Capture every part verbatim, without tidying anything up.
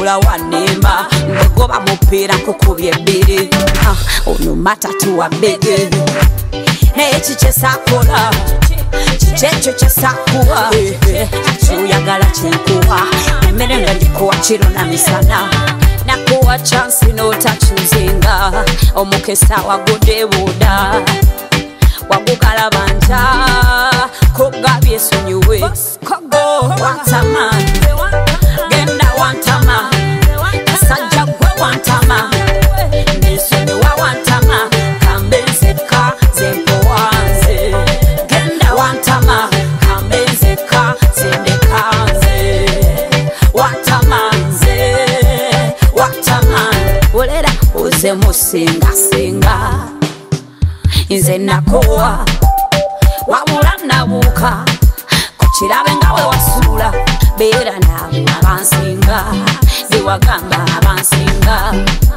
wabula wanimba ngogoba mupiira nkukubye ebbiri ono matatu wa bege ekyo kyesakola kikekyo kyesakuwa kyuyagala kyenkuwa emmere nga gikuwa kiro na misana nakuwa chansi n'otakyuzinga omukesa wagudde buuda wagugala banja kogabye esonyiwe kogo wantama genda wantama kasajja gwe wantama nesonyiwa wantama kambenzeka zempowanze genda wantama kambenzeka zendekanze wantama nze wantama olera uze musingasinga nze nakowa wabula nabuuka kukirabe nga we wasuula beera nabo abansinga bewagamba abansinga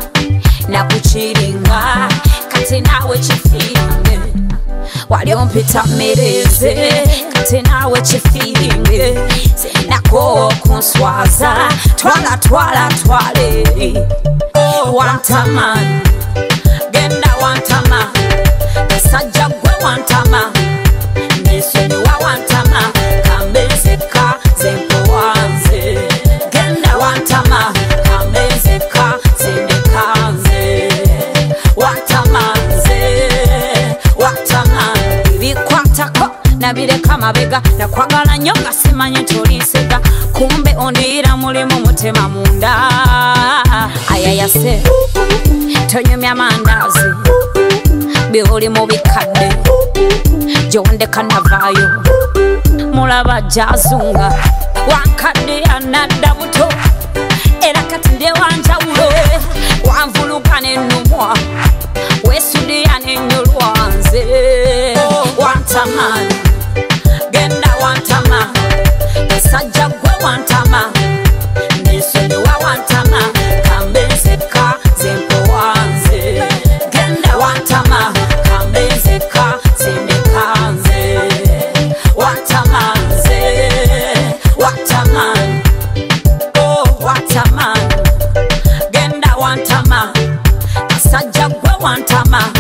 nakukiringa kati naawe kifiringe wali ompita mmereze kati naawe kifiringe zenakowa okunswaza twala twala twala eri wantama genda wantama kasajja gwe wantama nesonyiwa wantama kambenzeka zempowanze genda wantama kambenzeka zendekanze wantama nze wantama ibikwatako nabireka mabega nakwagala nnyo nga simanyi ntolisega kumbe ondiyira mulimu mutema munda ayayase tonyumya mandazi bioli mu bikadde gyondeka navaayo mulaba jazunga wankadde yanadda buto era kati nde wanjawulo wanvuluka nenumwa wesudiya nenyolwa nze wantama genda wantama kasajja gwe wantama nesonyiwa wantama kambenzeka zempowanze genda wantama kambenzeka zendekanze wantama nze wantama oh wantama genda wantama kasajja gwe wantama